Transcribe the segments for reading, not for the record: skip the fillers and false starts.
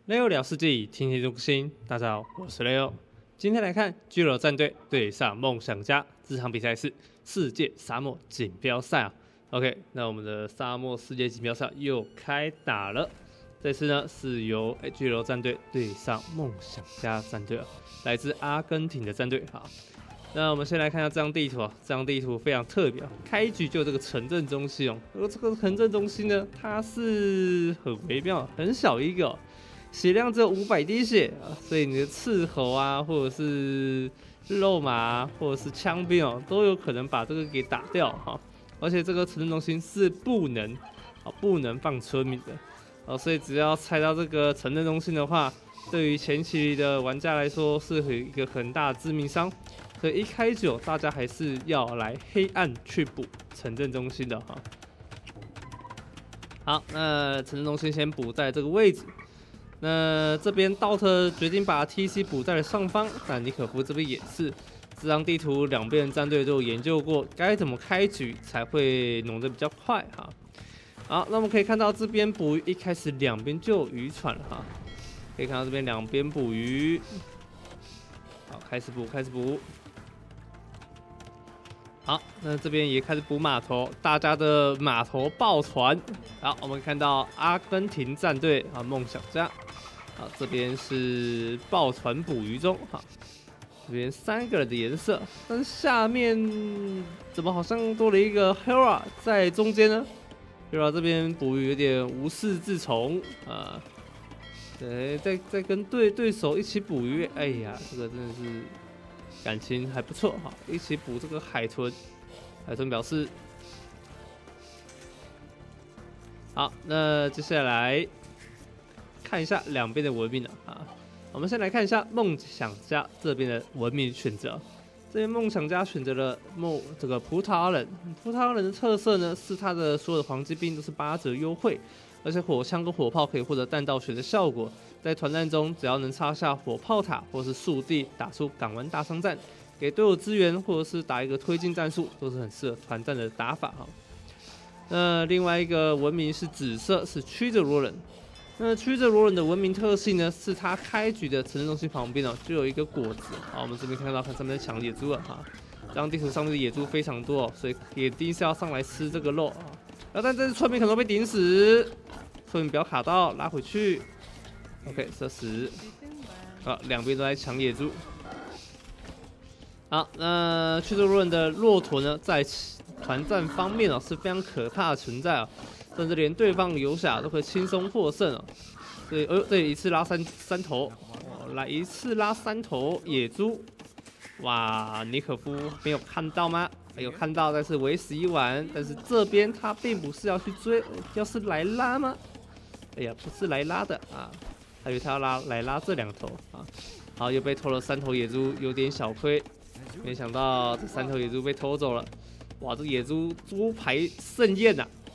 Leo 聊世纪，天天中心。大家好，我是 Leo。今天来看巨人战队对上梦想家，这场比赛是世界沙漠锦标赛啊。OK， 那我们的沙漠世界锦标赛又开打了。这次呢是由巨人战队对上梦想家战队啊，来自阿根廷的战队啊。那我们先来看一下这张地图啊，这张地图非常特别啊，开局就有这个城镇中心哦。而这个城镇中心呢，它是很微妙，很小一个哦。血量只有500滴血啊，所以你的斥候啊，或者是肉马啊，或者是枪兵哦，都有可能把这个给打掉哈。而且这个城镇中心是不能放村民的哦，所以只要拆到这个城镇中心的话，对于前期的玩家来说是一个很大的致命伤。所以一开局大家还是要来黑暗去补城镇中心的哈。好，那城镇中心先补在这个位置。那这边道特决定把 TC 补在了上方，但尼可夫这边也是。这张地图两边的战队都有研究过，该怎么开局才会弄得比较快哈。好，那我们可以看到这边捕鱼一开始两边就有渔船了哈，可以看到这边两边捕鱼。好，开始捕。好，那这边也开始补码头，大家的码头抱船。好，我们看到阿根廷战队啊，梦想家。好，这边是抱船捕鱼中。好，这边3个人的颜色，但是下面怎么好像多了一个 Hera 在中间呢 ？Hera 这边捕鱼有点无事自从啊。对，在跟对手一起捕鱼，哎呀，这个真的是感情还不错哈，一起捕这个海豚。海豚表示好，那接下来看一下两边的文明啊。我们先来看一下梦想家这边的文明选择。这边梦想家选择了这个葡萄人。葡萄人的特色呢是它的所有的黄金兵都是8折优惠，而且火枪跟火炮可以获得弹道学的效果。在团战中，只要能插下火炮塔或是速地，打出港湾大商战，给队友支援或者是打一个推进战术，都是很适合团战的打法哈。那另外一个文明是紫色，是曲折罗人。那曲折罗人的文明特性呢，是它开局的城镇中心旁边就有一个果子。好，我们这边看上面在抢野猪了哈。这张地图上面的野猪非常多所以铁钉是要上来吃这个肉啊。但这次村民可能被顶死，村民不要卡到，拉回去。OK， 射死。好，两边都在抢野猪。好，那曲折罗人的骆驼呢，在团战方面是非常可怕的存在甚至连对方游侠都可以轻松获胜所以，这里一次拉三头，来一次拉3头野猪。哇，尼可夫没有看到吗？有看到，但是为时已晚。但是这边他并不是要去追，要是来拉吗？哎呀，不是来拉的啊，还以为他要来拉这2头啊。好，又被偷了3头野猪，有点小亏。没想到这3头野猪被偷走了。哇，这野猪猪排盛宴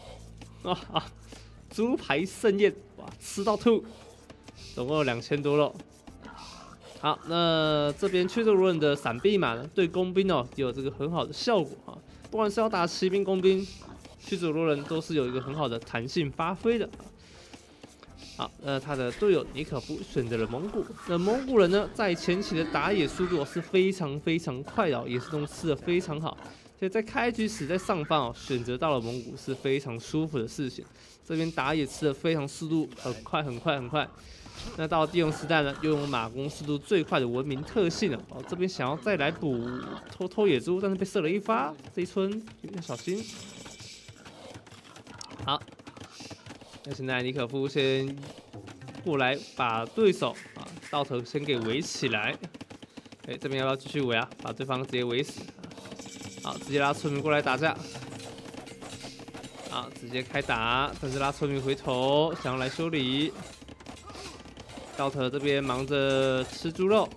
猪排盛宴，哇，吃到吐，总共有2000多肉。好，那这边曲折罗人的闪避马呢，对工兵有这个很好的效果不管是要打骑兵、工兵，曲折罗人都是有一个很好的弹性发挥的好，那他的队友尼可夫选择了蒙古。那蒙古人呢，在前期的打野速度是非常快的野生动物吃的非常好。所以在开局时在上方选择到了蒙古是非常舒服的事情。这边打野吃的非常速度很快。那到地龙时代呢，又用马弓速度最快的文明特性了这边想要再来补偷野猪，但是被射了一发，这一村要小心。好，那现在尼可夫先过来把对手道特先给围起来。这边要不要继续围把对方直接围死？好，直接拉村民过来打架。好，直接开打，但是拉村民回头，想要来修理。道特这边忙着吃猪肉。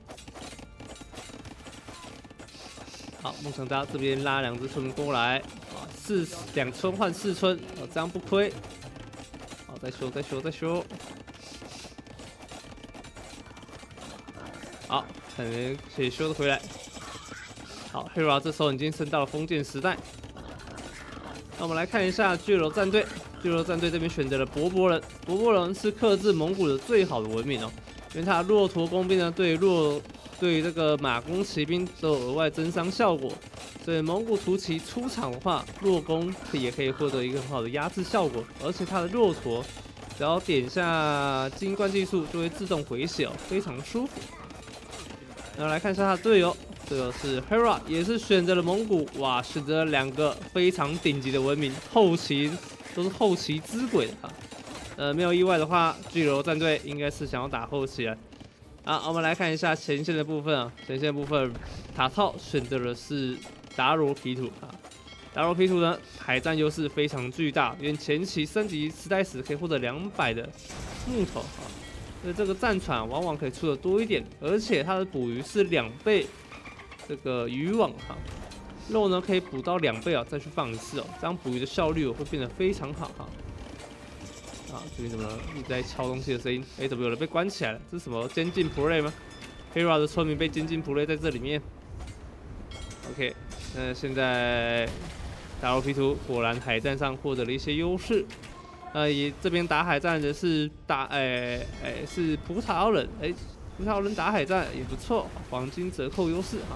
好，梦想家这边拉2只村民过来，2村换4村，这样不亏。好，再修。好，可能可以修得回来。好 ，Hera 这时候已经升到了封建时代。那我们来看一下巨人战队， 巨龙战队这边选择了博博人，博博人是克制蒙古的最好的文明哦，因为他骆驼弓兵呢对这个马弓骑兵都有额外增伤效果，所以蒙古突骑出场的话，骆弓也可以获得一个很好的压制效果，而且他的骆驼只要点下金冠技术就会自动回血哦，非常舒服。然后来看一下他的队友，队友是 Hera， 也是选择了蒙古，哇，选择了2个非常顶级的文明，后期都是后期之鬼的哈。没有意外的话，巨流战队应该是想要打后期了。好，我们来看一下前线的部分啊，前线部分塔套选择的是达罗皮土啊。达罗皮土呢，海战优势非常巨大，因为前期升级时代时可以获得200的木头啊，所以这个战船往往可以出的多一点，而且它的捕鱼是2倍这个渔网哈，肉呢可以捕到2倍啊，再去放一次哦，这样捕鱼的效率会变得非常好哈。啊，这边怎么了？一直在敲东西的声音。哎，怎么有人被关起来了？这是什么监禁 play 吗 ？Hera 的村民被监禁 play 在这里面。OK， 那现在达罗皮图果然海战上获得了一些优势。也这边打海战的是是葡萄人，葡萄人打海战也不错，黄金折扣优势哈。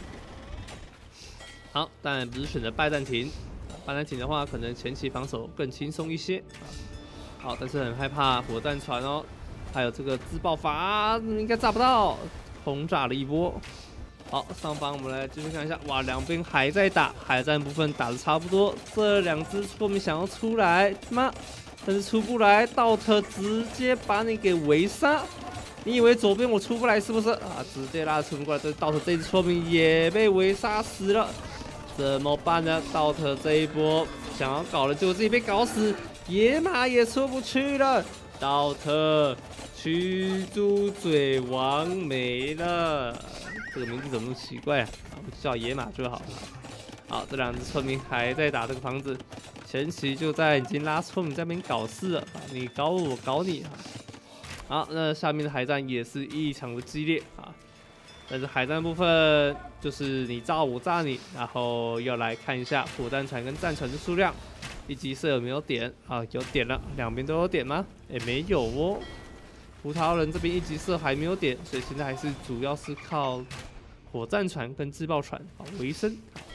好，当然不是选择拜占庭，拜占庭的话可能前期防守更轻松一些啊。好，但是很害怕火弹船哦，还有这个自爆法，应该炸不到，轰炸了一波。好，上方我们来继续看一下，哇，两边还在打，海战部分打的差不多，这2只错米想要出来吗？但是出不来，道特直接把你给围杀。你以为左边我出不来是不是啊？直接拉出不过来，这道特这只错米也被围杀死了，怎么办呢？道特这一波想要搞的，结果自己被搞死。野马也出不去了，道特驱逐嘴王没了，这个名字怎么那么奇怪啊？我就叫野马就好了。好，这2只村民还在打这个房子，前期就在已经拉村民在那边搞事了，你搞我，我搞你啊！好，那下面的海战也是异常的激烈啊。但是海战部分就是你炸我炸你，然后要来看一下火弹船跟战船的数量。一级射有没有点啊？有点了，两边都有点吗？没有哦。葡萄人这边一级射还没有点，所以现在还是主要是靠火战船跟自爆船为生。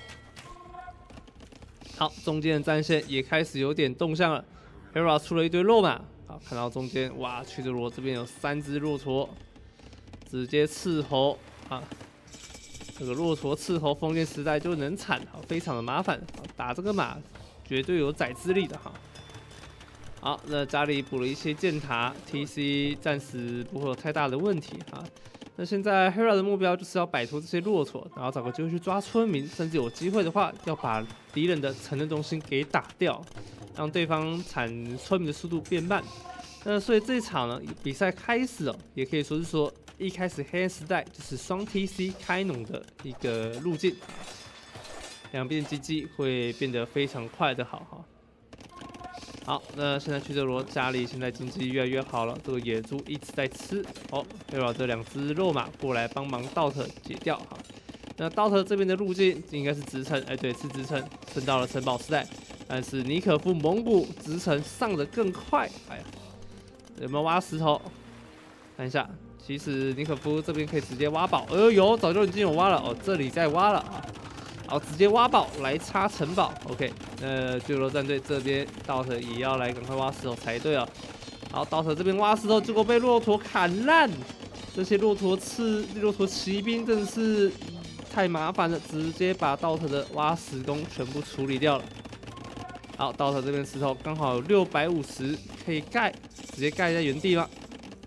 好，中间的战线也开始有点动向了。Hera 出了一堆肉马，好，看到中间，哇，屈德罗这边有3只骆驼，直接斥候啊！这个骆驼斥候封建时代就能产，非常的麻烦，打这个马。绝对有宰之力的哈。好，那家里补了一些箭塔 ，TC 暂时不会有太大的问题哈。那现在 Hera 的目标就是要摆脱这些骆驼，然后找个机会去抓村民，甚至有机会的话，要把敌人的城镇中心给打掉，让对方产村民的速度变慢。所以这一场呢，比赛开始哦，也可以说是说一开始黑暗时代就是双 TC 开农的一个路径。两边经济会变得非常快的好哈。好，那现在屈德罗家里现在经济越来越好了，这个野猪一直在吃。哦，又让这2只肉马过来帮忙道特解掉哈。那道特这边的路径应该是直城，对，是直城，升到了城堡时代。但是尼可夫蒙古直城上得更快，有没有挖石头？看一下，其实尼可夫这边可以直接挖宝，有，早就已经有挖了哦，这里在挖了啊。好，直接挖宝来插城堡 ，OK。巨罗战队这边道特也要来赶快挖石头才对啊。好，道特这边挖石头，结果被骆驼砍烂。这些骆驼骑兵真的是太麻烦了，直接把道特的挖石工全部处理掉了。好，道特这边石头刚好有650可以盖，直接盖在原地吧。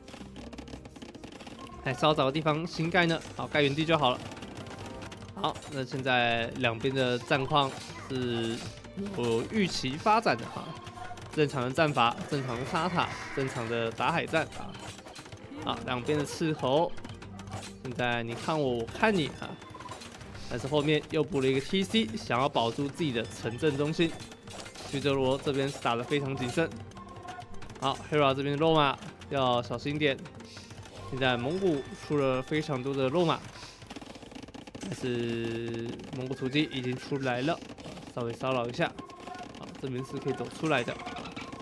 还是要找个地方新盖呢。好，盖原地就好了。好，那现在两边的战况是有预期发展的哈，正常的战法，正常的杀塔，正常的打海战啊。好，两边的斥候，现在你看我，我看你啊。但是后面又补了一个 TC， 想要保住自己的城镇中心。屈德罗这边是打得非常谨慎。好 ，Hera 这边的肉马要小心点。现在蒙古出了非常多的肉马。但是蒙古突击已经出来了，稍微骚扰一下，好，这边是可以走出来的。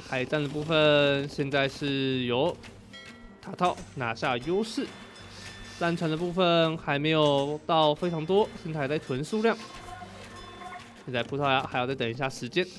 海战的部分现在是由塔套拿下优势，战船的部分还没有到非常多，现在还在囤数量。现在葡萄牙还要再等一下时间。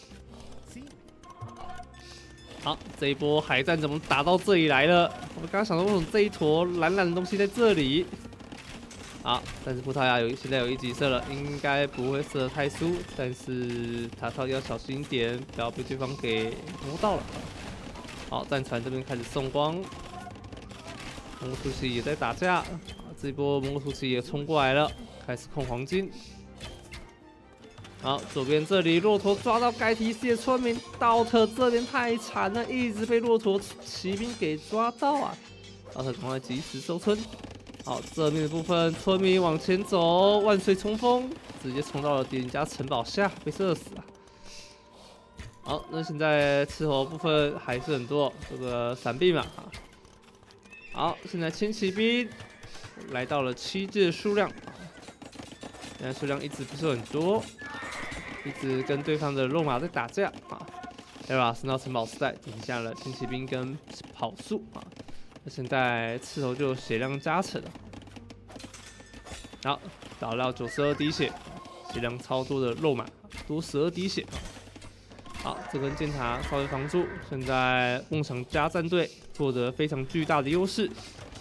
好，这一波海战怎么打到这里来了？我们刚刚想说，为什么这一坨蓝蓝的东西在这里？好，但是葡萄牙现在有1级射了，应该不会射得太输，但是塔套要小心一点，不要被对方给摸到了。好，战船这边开始送光，蒙古突骑也在打架。这一波蒙古突骑也冲过来了，开始控黄金。好，左边这里骆驼抓到该提示的村民，道特这边太惨了，一直被骆驼骑兵给抓到啊！道特赶快及时收村。好，这面的部分村民往前走，万岁冲锋，直接冲到了敌人家城堡下，被射死啊！好，那现在斥候部分还是很多，这个闪避嘛。好，现在轻骑兵来到了7只的数量，现在数量一直不是很多。一直跟对方的肉马在打架啊 ，ERA 升到城堡时代赢下了轻骑兵跟跑速啊，那现在斥候就血量加成了，好，打到92滴血，血量超多的肉马，多12滴血。好，这根箭塔稍微防住，现在梦想家战队获得非常巨大的优势。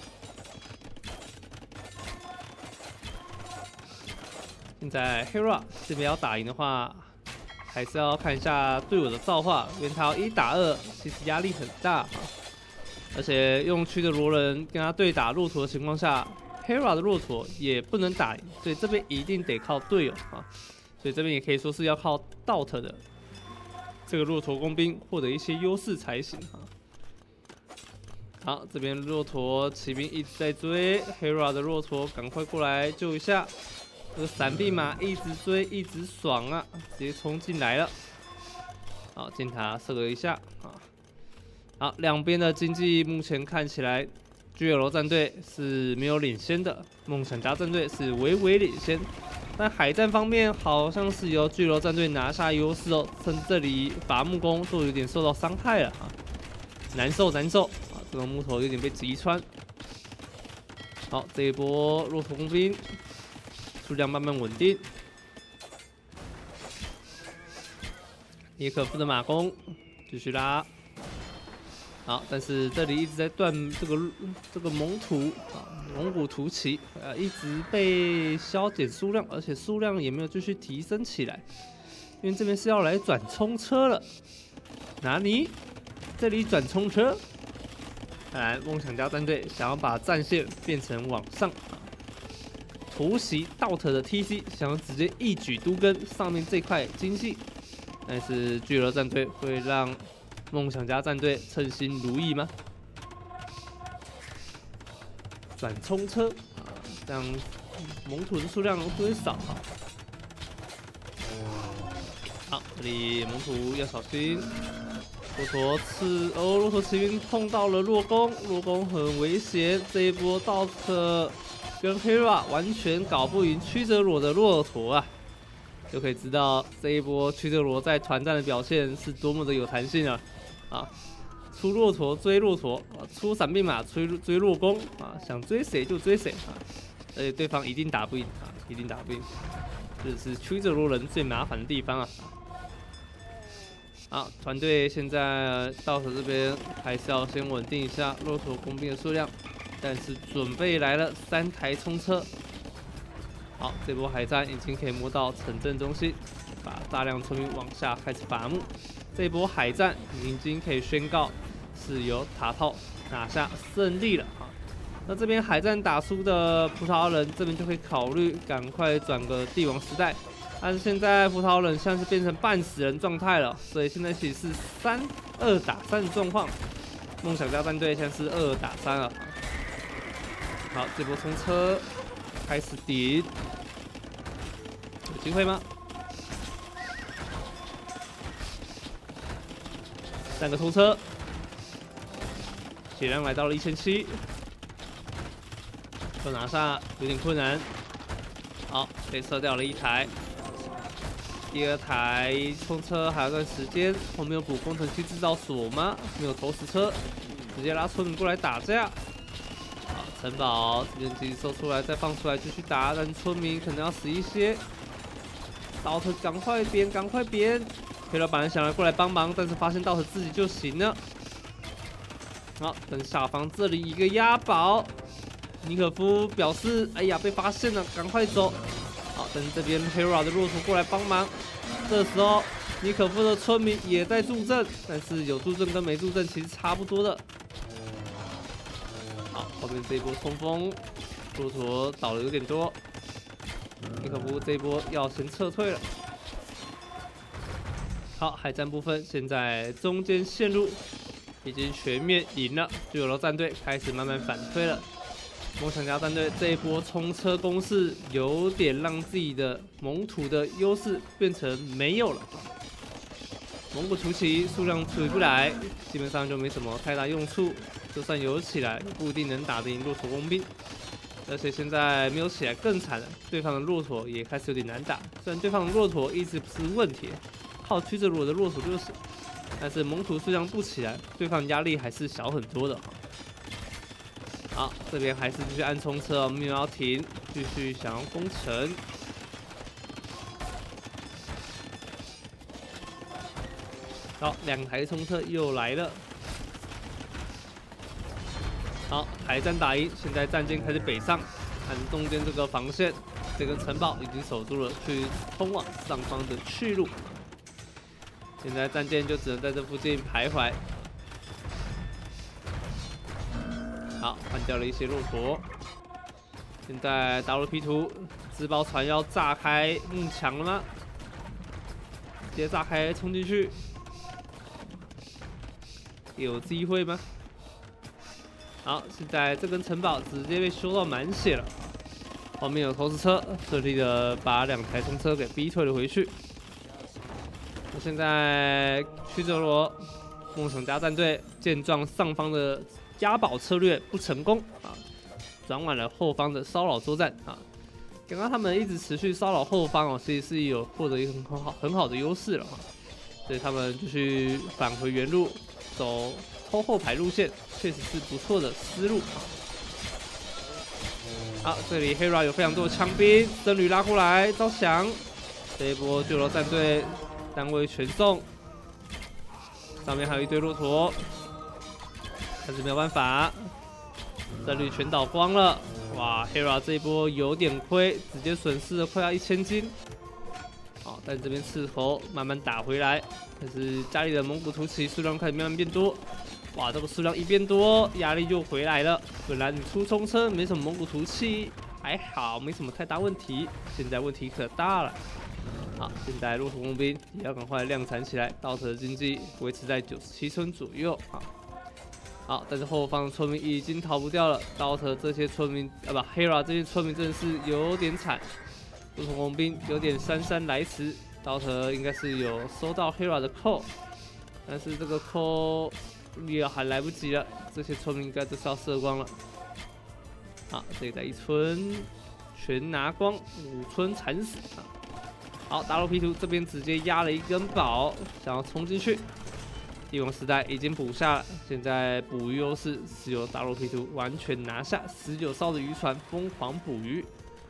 现在 Hera 这边要打赢的话，还是要看一下队友的造化，因为他要1打2，其实压力很大啊。而且用区的罗人跟他对打骆驼的情况下 ，Hera 的骆驼也不能打赢，所以这边一定得靠队友啊。所以这边也可以说是要靠 Dot 的这个骆驼工兵获得一些优势才行啊。好，这边骆驼骑兵一直在追 Hera 的骆驼，赶快过来救一下。这个闪避马一直追，一直爽啊，直接冲进来了。好，箭塔射了一下啊。好，两边的经济目前看起来，巨楼战队是没有领先的，梦想家战队是微微领先。但海战方面好像是由巨楼战队拿下优势哦，甚至这里伐木工都有点受到伤害了啊，难受难受啊，这个木头有点被击穿。好，这一波骆驼工兵。数量慢慢稳定，涅可夫的马弓继续拉，好，但是这里一直在断这个蒙古突骑，一直被削减数量，而且数量也没有继续提升起来，因为这边是要来转冲车了。哪里？这里转冲车？看来梦想家战队想要把战线变成往上。突袭 Dot 的 TC 想要直接一举都跟上面这块经济，但是巨额战队会让梦想家战队称心如意吗？转冲车啊，这样蒙土的数量会少啊。好，这里蒙土要小心。骆驼骑兵碰到了弱攻，弱攻很危险。这一波 Dot 跟 Hera 完全搞不赢曲折罗的骆驼啊，就可以知道这一波曲折罗在团战的表现是多么的有弹性啊！啊，出骆驼追骆驼，出闪避马追弱攻啊，想追谁就追谁啊！而且对方一定打不赢啊，一定打不赢，这是曲折罗人最麻烦的地方啊！好，团队现在到手这边还是要先稳定一下骆驼工兵的数量。但是准备来了3台冲车，好，这波海战已经可以摸到城镇中心，把大量村民往下开始伐木。这波海战已经可以宣告是由塔套拿下胜利了啊。那这边海战打输的葡萄牙人这边就会考虑赶快转个帝王时代，但是现在葡萄牙人像是变成半死人状态了，所以现在其实是2打3的状况。梦想家战队现在是2打3了。好，这波冲车开始顶，有机会吗？3个冲车，血量来到了1700，要拿下有点困难。好，被射掉了1台。 第二台冲车还有段时间，后面有补工程器制造所吗？没有投石车，直接拉村民过来打架。好，城堡这边继续收出来，再放出来继续打，但村民可能要死一些。刀头赶快扁，赶快扁！黑老板想要过来帮忙，但是发现刀头自己就行了。好，等下方这里一个押宝，尼可夫表示：“哎呀，被发现了，赶快走。”好，等这边 Hera 的骆驼过来帮忙。这时候，尼可夫的村民也在助阵，但是有助阵跟没助阵其实差不多的。好，后面这一波冲锋，骆驼倒的有点多，尼可夫这一波要先撤退了。好，海战部分现在中间线路已经全面赢了，就有了战队开始慢慢反推了。梦想家战队这一波冲车攻势有点让自己的蒙土的优势变成没有了。蒙古突骑数量处理不来，基本上就没什么太大用处。就算有起来，也不一定能打得赢骆驼工兵。而且现在没有起来更惨了，对方的骆驼也开始有点难打。虽然对方的骆驼一直不是问题，靠驱着我的骆驼就是，但是蒙土数量不起来，对方压力还是小很多的。好，这边还是继续按冲车，没有要停，继续想要攻城。好，两台冲车又来了。好，海战打赢，现在战舰开始北上，看中间这个防线，这个城堡已经守住了，去通往上方的去路。现在战舰就只能在这附近徘徊。好，换掉了一些骆驼。现在打入 P 图，自爆船要炸开幕墙了吗？直接炸开，冲进去，有机会吗？好，现在这根城堡直接被修到满血了。后面有投石车，顺利的把两台冲车给逼退了回去。那现在曲折罗梦想家战队见状上方的押宝策略不成功啊，转往了后方的骚扰作战啊。刚刚他们一直持续骚扰后方哦，其实是有获得一个很好的优势了哈，所以他们就去返回原路，走偷后排路线，确实是不错的思路啊。好，这里 Hera 有非常多的枪兵，僧侣拉过来招降，这一波救了战队单位全送，上面还有一堆骆驼。但是没有办法，战率全倒光了。哇 ，Hera 这一波有点亏，直接损失了快要1000金。好，但这边斥候慢慢打回来，但是家里的蒙古突骑数量开始慢慢变多。哇，这个数量一变多，压力就回来了。本来你出冲车没什么蒙古突骑，还好没什么太大问题，现在问题可大了。好，现在骆驼工兵也要赶快量产起来，稻城的经济维持在97村左右啊。好，但是后方的村民已经逃不掉了。刀特这些村民Hera 这些村民真的是有点惨。骆驼工兵有点姗姗来迟，刀特应该是有收到 Hera 的扣，但是这个扣也还来不及了，这些村民应该都是要射光了。好，这里的一村全拿光，5村惨死啊！好，打入 P 图这边直接压了一根宝，想要冲进去。帝王时代已经补下了，现在捕鱼优势是由打入 P 图完全拿下，19艘的渔船疯狂捕鱼。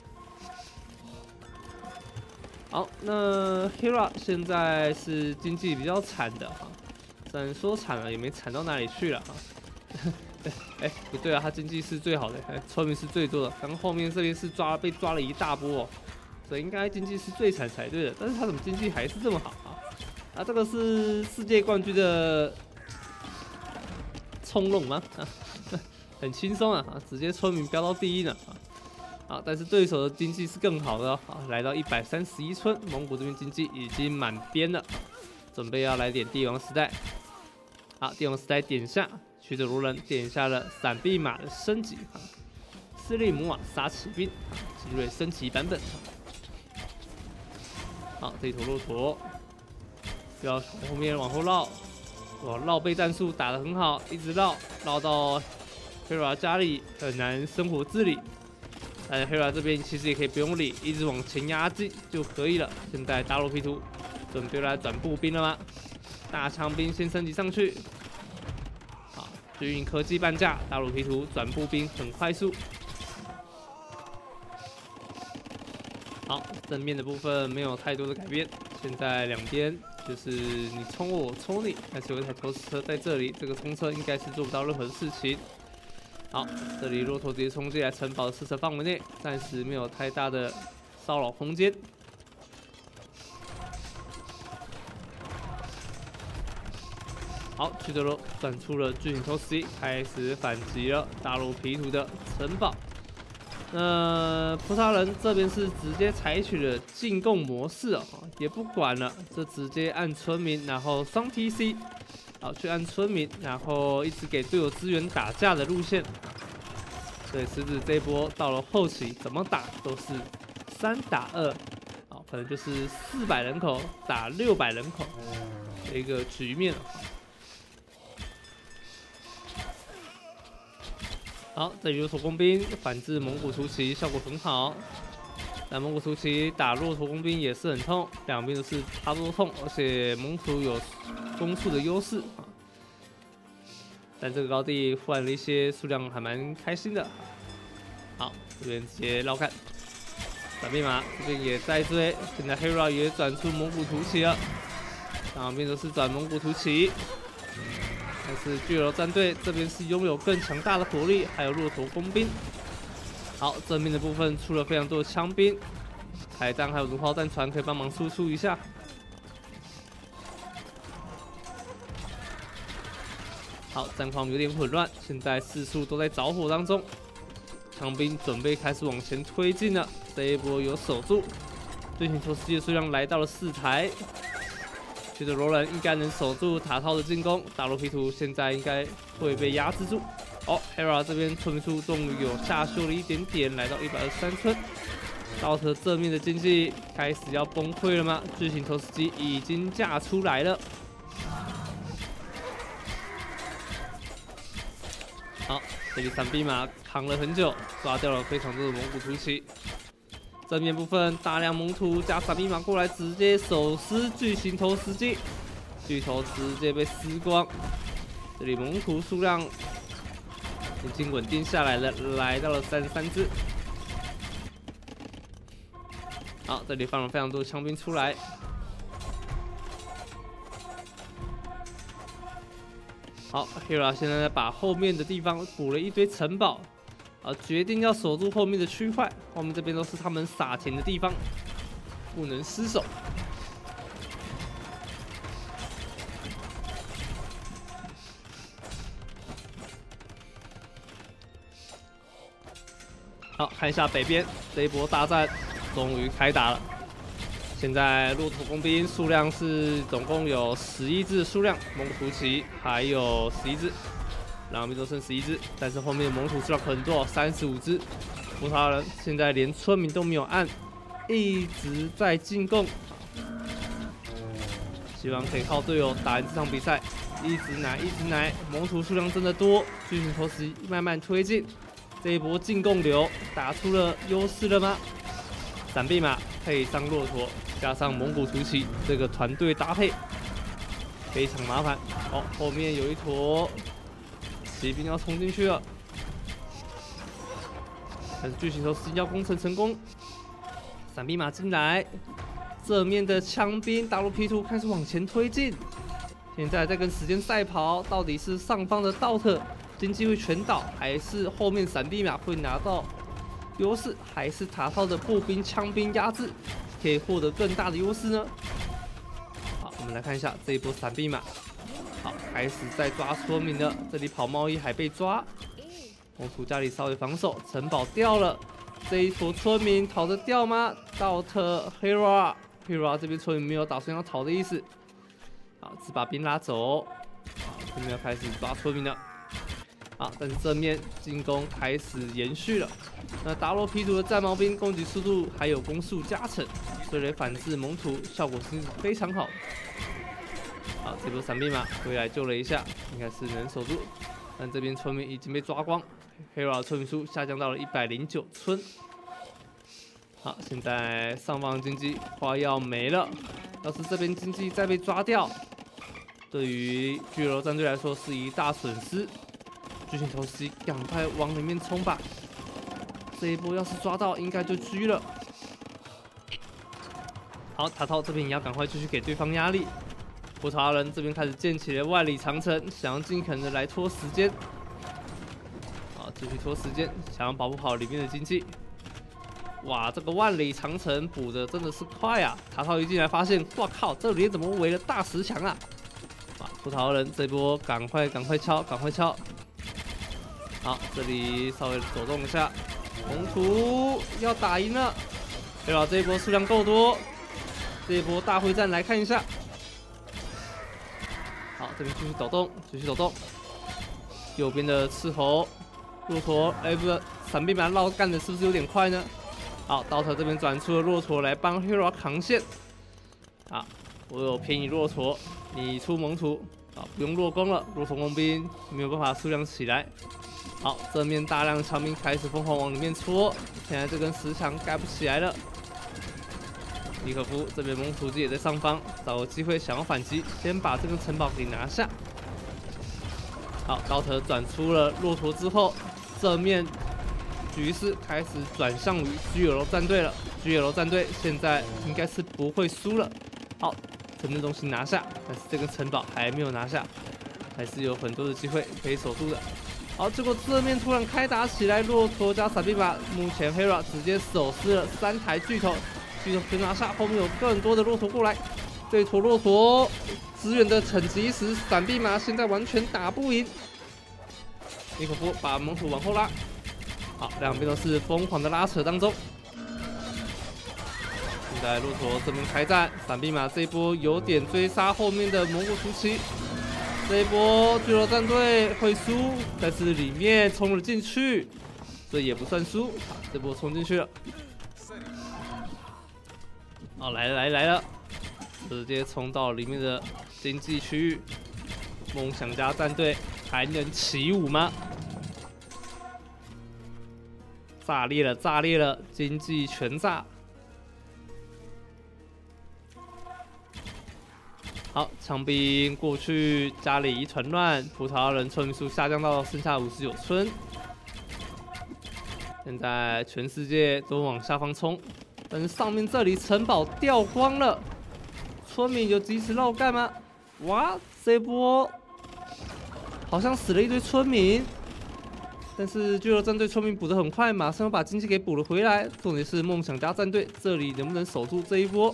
好，那 Hera 现在是经济比较惨的哈，虽然说惨了也没惨到哪里去了哈。哎，不对啊，他经济是最好的，村民是最多的，然后后面这边是被抓了一大波哦，所以应该经济是最惨才对的，但是他怎么经济还是这么好啊？啊，这个是世界冠军的冲弄吗？很轻松啊，直接村民飙到第1呢啊！但是对手的经济是更好的啊，来到131村，蒙古这边经济已经满编了，准备要来点帝王时代。好，帝王时代点下，曲折罗人点下了闪避马的升级啊，斯利姆瓦沙骑兵精锐升级版本。好，这一头骆驼。不要从后面往后绕，哇，绕背战术打得很好，一直绕到 Hera 家里很难生活自理。 但是黑娃这边其实也可以不用理，一直往前压进就可以了。现在大陆 P 图准备来转步兵了吗？大枪兵先升级上去。好，军营科技半价，大陆 P 图转步兵很快速。好，正面的部分没有太多的改变。现在两边就是你冲我，我冲你，但是有一台投石车在这里，这个冲车应该是做不到任何事情。好，这里骆驼直接冲进来城堡的射程范围内，暂时没有太大的骚扰空间。好，屈德罗转出了巨型投石机，开始反击了大陆 P 图的城堡。葡萄人这边是直接采取了进攻模式哦，也不管了，就直接按村民，然后双 TC， 好去按村民，然后一直给队友资源打架的路线。所以狮子这一波到了后期，怎么打都是3打2，好，可能就是400人口打600人口的一个局面。好，这里骆驼工兵反制蒙古突骑效果很好，但蒙古突骑打骆驼工兵也是很痛，两边都是差不多痛，而且蒙古有攻速的优势，但这个高地换了一些数量还蛮开心的。好，这边直接绕开，闪密码这边也在追，现在 Hera 也转出蒙古突骑了，两边都是转蒙古突骑。但是巨龙战队这边是拥有更强大的火力，还有骆驼工兵。好，正面的部分出了非常多的枪兵、海弹，还有弩炮弹船可以帮忙输出一下。好，战况有点混乱，现在四处都在着火当中，枪兵准备开始往前推进了。这一波有守住，对型投石机的数量来到了4台。觉得罗兰应该能守住塔套的进攻，大陆 P 图现在应该会被压制住。哦 ，Hera 这边村民数终于有下修了一点点，来到123村。道特正面的经济开始要崩溃了吗？巨型投石机已经架出来了。好，这里闪兵马扛了很久，抓掉了非常多的蒙古突骑。正面部分大量蒙图加闪密码过来，直接手撕巨型投石机，巨头直接被撕光。这里蒙图数量已经稳定下来了，来到了33只。好，这里放了非常多的枪兵出来。好 ，Hera 现在把后面的地方补了一堆城堡。决定要守住后面的区块，后面这边都是他们撒钱的地方，不能失手。好，看一下北边这一波大战终于开打了。现在骆驼工兵数量是总共有11只数量，蒙古突骑还有11只。两边都剩11只，但是后面的蒙土数量很多，35只。葡萄人现在连村民都没有按，一直在进攻。希望可以靠队友打赢这场比赛，一直奶，一直奶。蒙土数量真的多，巨型投石慢慢推进，这一波进攻流打出了优势了吗？闪避马配上骆驼，加上蒙古突骑，这个团队搭配非常麻烦。哦，后面有一坨。骑兵要冲进去了，但是巨型投石机要攻城成功。闪兵马进来，正面的枪兵大陆 P 图开始往前推进。现在在跟时间赛跑，到底是上方的道特经济会全倒，还是后面闪兵马会拿到优势，还是塔套的步兵、枪兵压制可以获得更大的优势呢？好，我们来看一下这一波闪兵马。好，开始在抓村民了。这里跑贸易还被抓，蒙图家里稍微防守，城堡掉了。这一坨村民逃得掉吗？道特 Hera 这边村民没有打算要逃的意思。好，只把兵拉走。好，这边要开始抓村民了。好，但是正面进攻开始延续了。那达洛 P 图的战矛兵攻击速度还有攻速加成，所以反制蒙图效果是非常好。好，这波闪兵马回来救了一下，应该是能守住。但这边村民已经被抓光 ，Hera 村民数下降到了109村。 好，现在上方经济快要没了，要是这边经济再被抓掉，对于巨楼战队来说是一大损失。巨型投石赶快往里面冲吧！这一波要是抓到，应该就狙了。好，塔套这边也要赶快继续给对方压力。葡萄牙人这边开始建起了万里长城，想要尽可能的来拖时间。好，继续拖时间，想要保护好里面的经济。哇，这个万里长城补的真的是快啊！塔套一进来发现，哇靠，这里怎么围了大石墙啊？啊，葡萄牙人这波赶快敲，赶快敲！好，这里稍微走动一下，红图要打赢了。对了，这一波数量够多，这一波大会战来看一下。好，这边继续抖动，继续抖动。右边的斥候骆驼，不是闪避把它绕干的是不是有点快呢？好，刀头这边转出了骆驼来帮 Hero 扛线。好，我有偏移骆驼，你出猛土，啊，不用落弓了，骆驼工兵没有办法数量起来。好，正面大量长兵开始疯狂往里面戳，现在这根石墙盖不起来了。尼可夫这边猛土机也在上方，找个机会想要反击，先把这个城堡给拿下。好，高特转出了骆驼之后，正面局势开始转向于 GL 战队了。GL 战队现在应该是不会输了。好，城镇中心拿下，但是这个城堡还没有拿下，还是有很多的机会可以守住的。好，结果正面突然开打起来，骆驼加闪避马，目前 Hera 直接手撕了3台巨头，巨头全拿下，后面有更多的骆驼过来，这坨骆驼支援的很及时，闪避马现在完全打不赢。尼可夫把猛土往后拉，好，两边都是疯狂的拉扯当中。现在骆驼这边开战，闪避马这一波有点追杀后面的蒙古突骑。这一波巨罗战队会输，但是里面冲了进去，所以也不算输。好，这波冲进去了。好，来了，直接冲到里面的经济区域。梦想家战队还能起舞吗？炸裂了，经济全炸。好，枪兵过去，家里一团乱，葡萄牙人村民数下降到剩下59村。现在全世界都往下方冲，但是上面这里城堡掉光了，村民有及时绕干吗？哇，这波好像死了一堆村民，但是巨罗战队村民补得很快，马上要把经济给补了回来。重点是梦想家战队这里能不能守住这一波？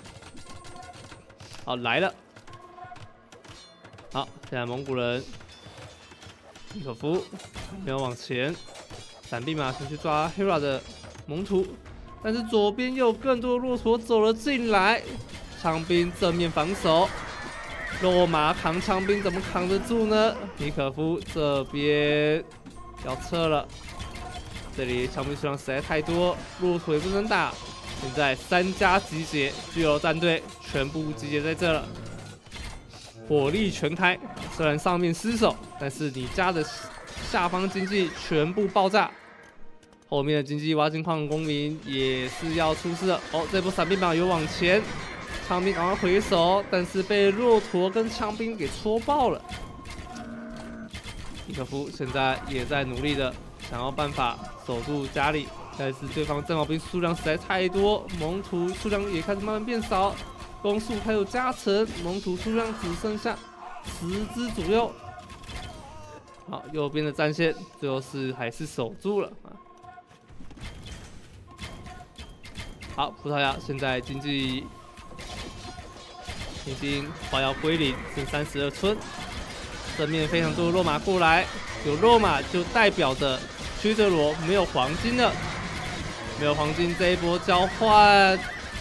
好，来了。好，现在蒙古人尼可夫没有往前，闪避马先去抓 Hera 的蒙图，但是左边又有更多的骆驼走了进来，枪兵正面防守，肉麻扛枪兵怎么扛得住呢？尼可夫这边要撤了，这里枪兵数量实在太多，骆驼也不能打。现在3家集结，巨罗战队全部集结在这了，火力全开。虽然上面失守，但是你家的下方经济全部爆炸，后面的经济挖金矿公民也是要出事了。哦，这波闪避马有往前，枪兵赶快回手，但是被骆驼跟枪兵给戳爆了。尼可夫现在也在努力的想要办法守住家里。但是对方战矛兵数量实在太多，蒙图数量也开始慢慢变少，攻速还有加成，蒙图数量只剩下10只左右。好，右边的战线最后还是守住了啊。好，葡萄牙现在经济已经快要归零，剩32村，正面非常多的肉马过来，有肉马就代表着屈德罗没有黄金了。没有黄金，这一波交换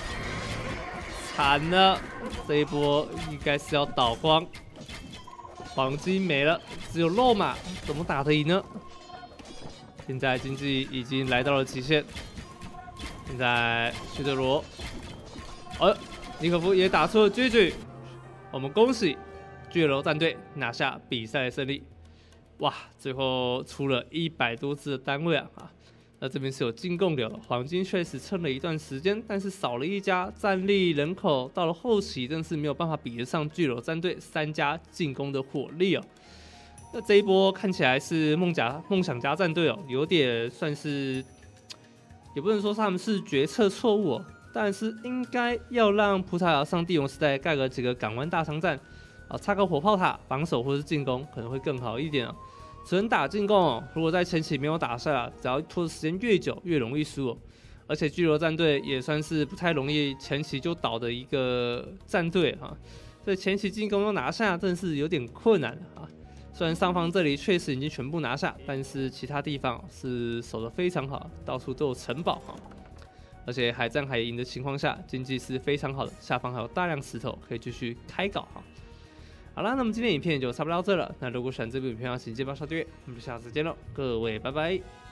惨了，这一波应该是要倒光，黄金没了，只有肉马，怎么打得赢呢？现在经济已经来到了极限，现在屈德罗，尼可夫也打出了GG，我们恭喜巨楼战队拿下比赛的胜利。哇，最后出了100多次的单位啊！ 那这边是有进贡流，黄金确实撑了一段时间，但是少了一家，战力人口到了后期真是没有办法比得上巨流战队3家进攻的火力哦。那这一波看起来是梦想家战队哦，有点算是，也不能说他们是决策错误哦，但是应该要让葡萄牙上帝王时代盖个几个港湾大商战啊，插个火炮塔防守或是进攻可能会更好一点哦。纯打进攻哦，如果在前期没有打下，只要拖的时间越久，越容易输哦。而且巨流战队也算是不太容易前期就倒的一个战队啊，所以前期进攻要拿下，真是有点困难啊。虽然上方这里确实已经全部拿下，但是其他地方是守得非常好，到处都有城堡哈。而且海战海赢的情况下，经济是非常好的，下方还有大量石头可以继续开搞哈。好啦，那么今天影片就差不多到这了。那如果喜欢这部影片，请记得帮刷订阅，我们就下次见喽，各位拜拜。